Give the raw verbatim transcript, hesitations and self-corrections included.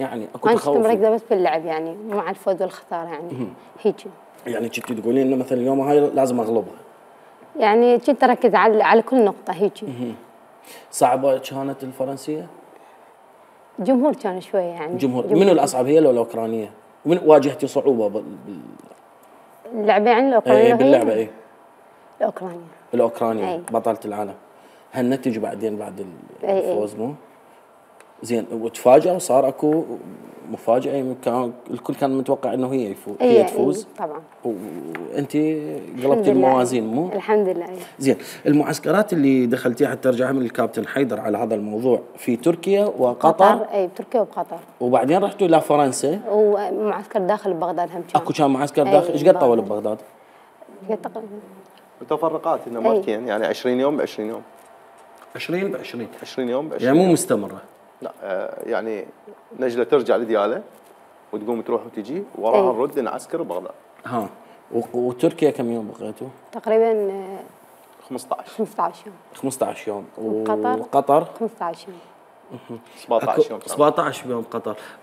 يعني اكو ما كنت تخوف؟ مركزه بس باللعب يعني، مع الفوز والخساره يعني هيجي. يعني كنت تقولين انه مثلا اليوم هاي لازم اغلبها؟ يعني كنت اركز على على كل نقطه هيجي. صعبه كانت الفرنسيه؟ الجمهور كان شويه يعني. جمهور منو الاصعب، هي ولا الاوكرانيه؟ ومن واجهتي صعوبه بال... اللعبه يعني الاوكرانيه؟ اي باللعبه اي الاوكرانيه. الاوكرانيه أي. بطله العالم. هالنتيجه بعدين بعد أي الفوز مو زين، وتفاجئوا صار اكو مفاجاه؟ يعني كان الكل كان متوقع انه هي يفوز، هي تفوز. أي طبعا. وانت قلبتي الموازين مو؟ الحمد لله. أي. زين، المعسكرات اللي دخلتيها حتى ارجعها من الكابتن حيدر على هذا الموضوع في تركيا وقطر؟ قطر، اي تركيا وقطر. وبعدين رحتوا الى فرنسا ومعسكر داخل بغداد هم كان. اكو كان معسكر داخل. ايش قد طول ببغداد؟ تقريبا متفرقات انه ماركين يعني عشرين يوم ب عشرين يوم. عشرين ب عشرين عشرين يوم ب عشرين يعني مو مستمره؟ لا آه يعني نجله ترجع لدياله وتقوم تروح وتجي وراها نرد نعسكر ببغداد. ها، وتركيا كم يوم بقيتوا؟ تقريبا خمسة عشر خمسة عشر يوم. خمسة عشر يوم. وقطر وقطر خمسة عشر يوم. سبعة عشر يوم. سبعة عشر يوم قطر.